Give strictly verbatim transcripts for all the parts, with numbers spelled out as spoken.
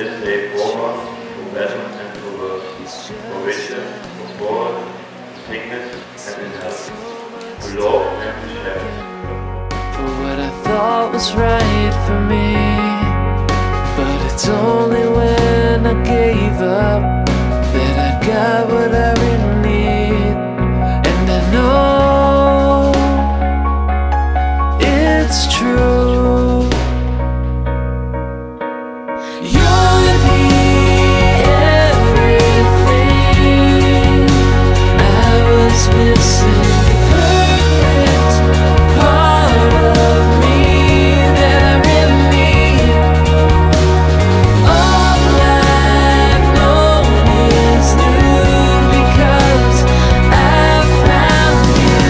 this day forward, for better and for worse, for richer, for poorer, sickness and in health, to love and to share. For what I thought was right for me, but it's only when I gave up that I got what I really need. And I know it's true. You're the everything I was missing, the perfect part of me that I really need. All I've known is new because I found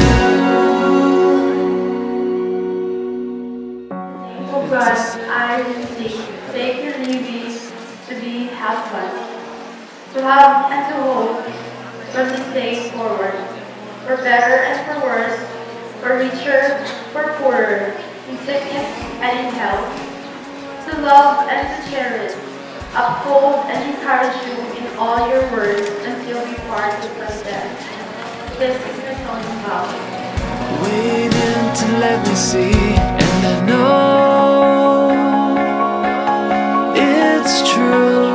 you. Oh God, I Lynsey, take your Levi to be helpful, to help and to hope from this day forward, for better and for worse, for richer, for poorer, in sickness and in health, to love and to cherish, uphold and encourage you in all your words until we part from death. This is my son vow. Waiting to let me see, and I know it's true.